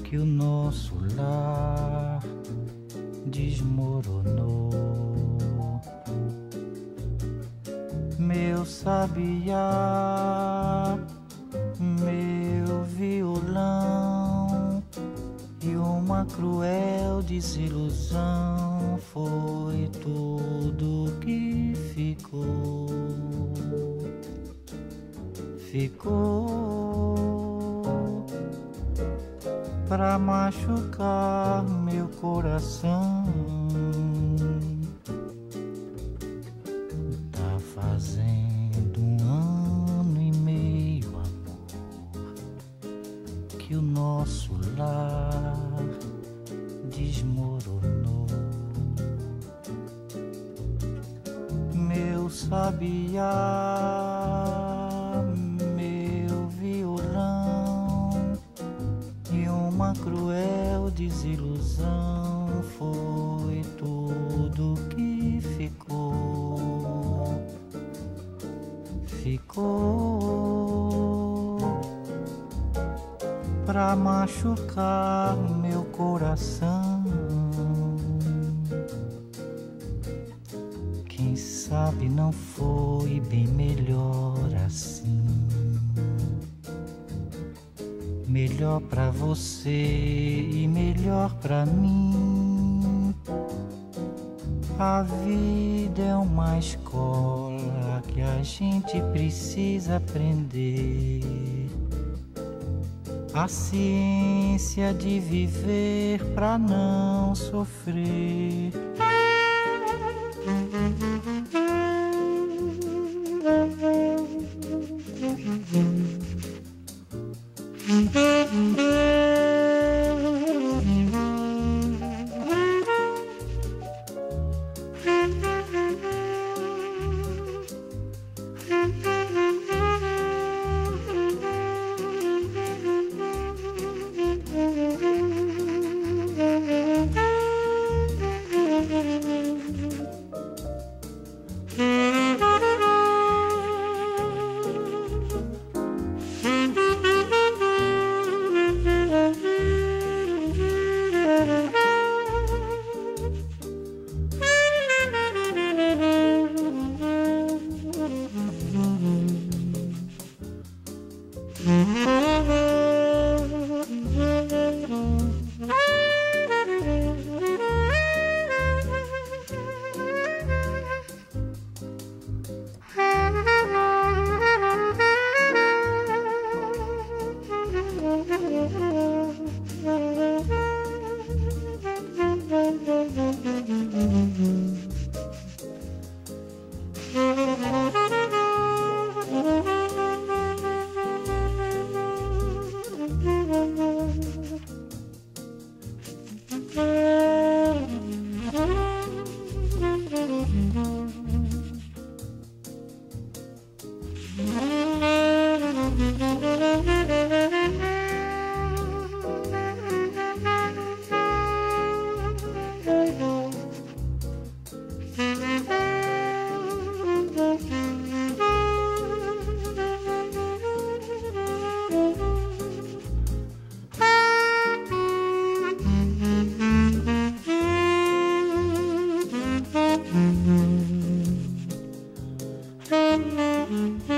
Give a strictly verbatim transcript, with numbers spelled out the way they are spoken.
que o nosso lar desmoronou. Meu sabiá, meu violão, e uma cruel desilusão foi tudo que ficou. Ficou pra machucar meu coração. Tá fazendo um ano e meio, amor, que o nosso lar desmoronou. Meu sabiá, meu violão, e uma cruel desilusão foi tudo que ficou. Ficou pra machucar meu coração. Quem sabe não foi bem melhor assim. Melhor pra você e melhor pra mim. A vida é uma escola que a gente precisa aprender. A ciência de viver pra não sofrer. Mm-hmm.